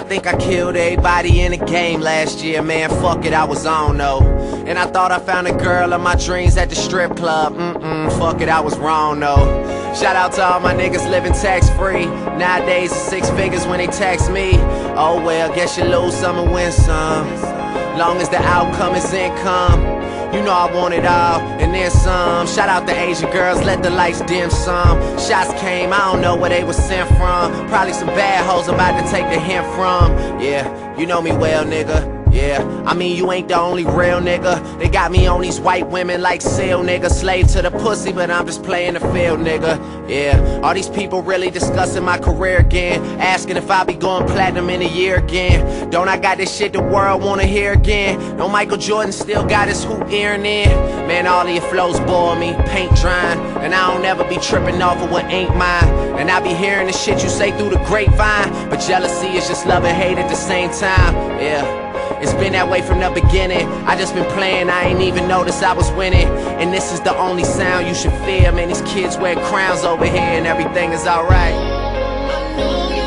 think I killed everybody in the game last year, man, fuck it, I was on though. And I thought I found a girl of my dreams at the strip club, fuck it, I was wrong though. Shout out to all my niggas living tax-free. Nowadays it's 6 figures when they tax me. Oh well, guess you lose some and win some, long as the outcome is income. You know I want it all, and then some. Shout out to Asian girls, let the lights dim some. Shots came, I don't know where they was sent from. Probably some bad hoes I'm about to take the hint from. Yeah, you know me well, nigga. Yeah, I mean you ain't the only real nigga. They got me on these white women like seal, nigga. Slave to the pussy, but I'm just playing the field, nigga. Yeah, all these people really discussing my career again, asking if I'll be going platinum in a year again. Don't I got this shit the world wanna hear again? No Michael Jordan still got his hoop earring in. Man, all of your flows bore me, paint drying, and I don't ever be tripping off of what ain't mine. And I be hearing the shit you say through the grapevine, but jealousy is just love and hate at the same time. Yeah, it's been that way from the beginning. I just been playing, I ain't even noticed I was winning. And this is the only sound you should fear. Man, these kids wear crowns over here and everything is alright.